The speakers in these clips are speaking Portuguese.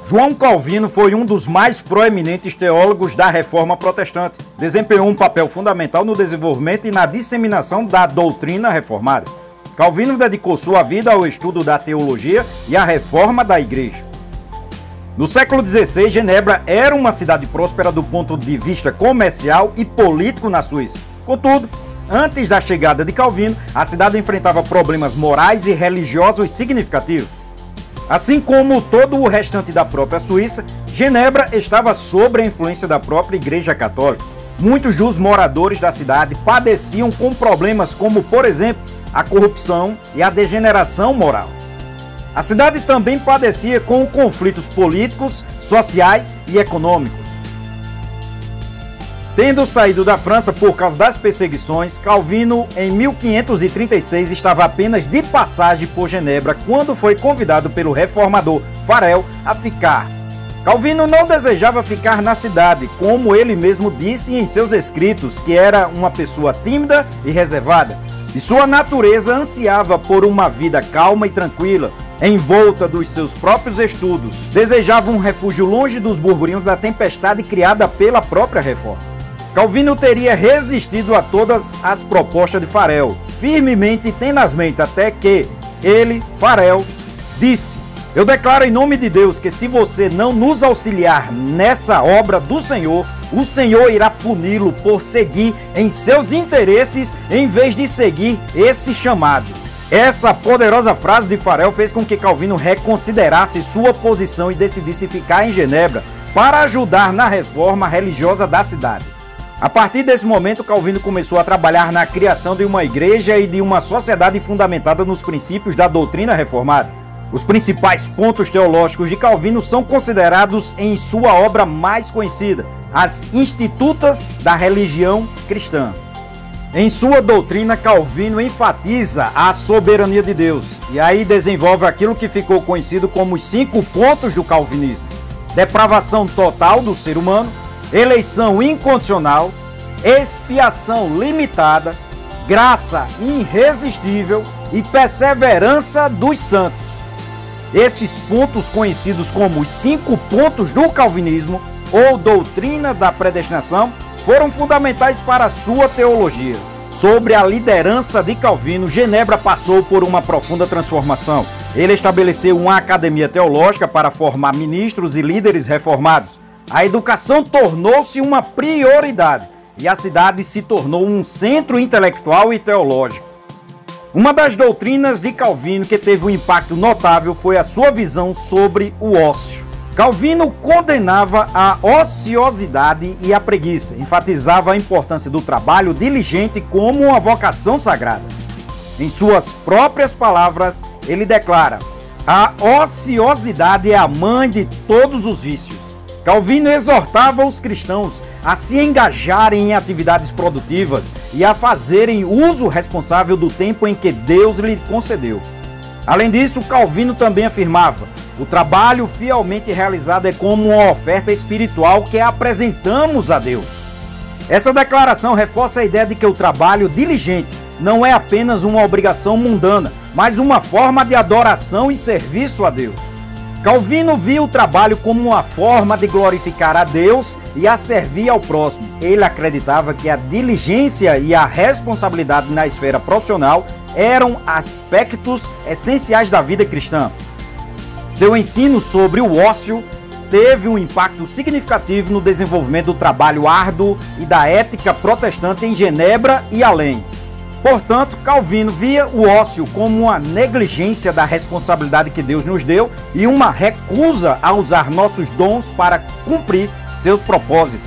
João Calvino foi um dos mais proeminentes teólogos da Reforma Protestante. Desempenhou um papel fundamental no desenvolvimento e na disseminação da doutrina reformada. Calvino dedicou sua vida ao estudo da teologia e à reforma da Igreja. No século XVI, Genebra era uma cidade próspera do ponto de vista comercial e político na Suíça. Contudo, antes da chegada de Calvino, a cidade enfrentava problemas morais e religiosos significativos. Assim como todo o restante da própria Suíça, Genebra estava sob a influência da própria Igreja Católica. Muitos dos moradores da cidade padeciam com problemas como, por exemplo, a corrupção e a degeneração moral. A cidade também padecia com conflitos políticos, sociais e econômicos. Tendo saído da França por causa das perseguições, Calvino, em 1536, estava apenas de passagem por Genebra quando foi convidado pelo reformador Farel a ficar. Calvino não desejava ficar na cidade, como ele mesmo disse em seus escritos, que era uma pessoa tímida e reservada, e sua natureza ansiava por uma vida calma e tranquila, envolta dos seus próprios estudos. Desejava um refúgio longe dos burburinhos da tempestade criada pela própria reforma. Calvino teria resistido a todas as propostas de Farel, firmemente e tenazmente, até que ele, Farel, disse: "Eu declaro em nome de Deus que se você não nos auxiliar nessa obra do Senhor, o Senhor irá puni-lo por seguir em seus interesses em vez de seguir esse chamado." Essa poderosa frase de Farel fez com que Calvino reconsiderasse sua posição e decidisse ficar em Genebra para ajudar na reforma religiosa da cidade. A partir desse momento, Calvino começou a trabalhar na criação de uma igreja e de uma sociedade fundamentada nos princípios da doutrina reformada. Os principais pontos teológicos de Calvino são considerados em sua obra mais conhecida, As Institutas da Religião Cristã. Em sua doutrina, Calvino enfatiza a soberania de Deus e aí desenvolve aquilo que ficou conhecido como os 5 pontos do calvinismo: depravação total do ser humano, eleição incondicional, expiação limitada, graça irresistível e perseverança dos santos. Esses pontos, conhecidos como os 5 pontos do calvinismo ou doutrina da predestinação, foram fundamentais para a sua teologia. Sob a liderança de Calvino, Genebra passou por uma profunda transformação. Ele estabeleceu uma academia teológica para formar ministros e líderes reformados. A educação tornou-se uma prioridade e a cidade se tornou um centro intelectual e teológico. Uma das doutrinas de Calvino que teve um impacto notável foi a sua visão sobre o ócio. Calvino condenava a ociosidade e a preguiça, enfatizava a importância do trabalho diligente como uma vocação sagrada. Em suas próprias palavras, ele declara: "A ociosidade é a mãe de todos os vícios." Calvino exortava os cristãos a se engajarem em atividades produtivas e a fazerem uso responsável do tempo em que Deus lhe concedeu. Além disso, Calvino também afirmava: "O trabalho fielmente realizado é como uma oferta espiritual que apresentamos a Deus." Essa declaração reforça a ideia de que o trabalho diligente não é apenas uma obrigação mundana, mas uma forma de adoração e serviço a Deus. Calvino via o trabalho como uma forma de glorificar a Deus e a servir ao próximo. Ele acreditava que a diligência e a responsabilidade na esfera profissional eram aspectos essenciais da vida cristã. Seu ensino sobre o ócio teve um impacto significativo no desenvolvimento do trabalho árduo e da ética protestante em Genebra e além. Portanto, Calvino via o ócio como uma negligência da responsabilidade que Deus nos deu e uma recusa a usar nossos dons para cumprir seus propósitos.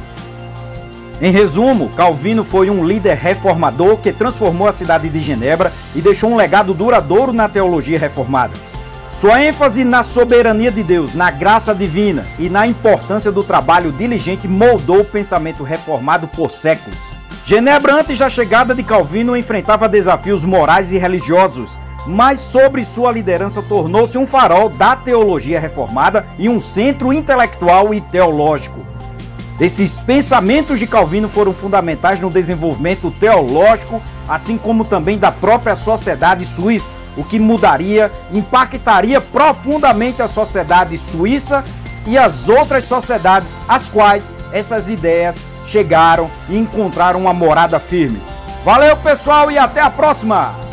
Em resumo, Calvino foi um líder reformador que transformou a cidade de Genebra e deixou um legado duradouro na teologia reformada. Sua ênfase na soberania de Deus, na graça divina e na importância do trabalho diligente moldou o pensamento reformado por séculos. Genebra, antes da chegada de Calvino, enfrentava desafios morais e religiosos, mas sob sua liderança tornou-se um farol da teologia reformada e um centro intelectual e teológico. Esses pensamentos de Calvino foram fundamentais no desenvolvimento teológico, assim como também da própria sociedade suíça, o que mudaria, impactaria profundamente a sociedade suíça e as outras sociedades às quais essas ideias chegaram e encontraram uma morada firme. Valeu, pessoal, e até a próxima!